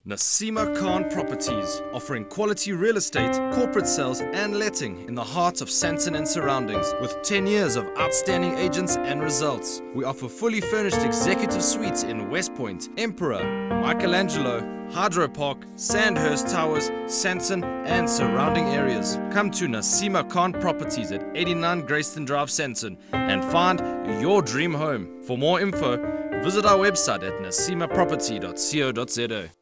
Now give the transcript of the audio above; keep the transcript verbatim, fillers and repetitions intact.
Nasima Khan Properties, offering quality real estate, corporate sales and letting in the heart of Sandton and surroundings with ten years of outstanding agents and results. We offer fully furnished executive suites in West Point, Emperor, Michelangelo, Hydro Park, Sandhurst Towers, Sandton and surrounding areas. Come to Nasima Khan Properties at eighty-nine Grayston Drive, Sandton and find your dream home. For more info, visit our website at nasima property dot co dot za.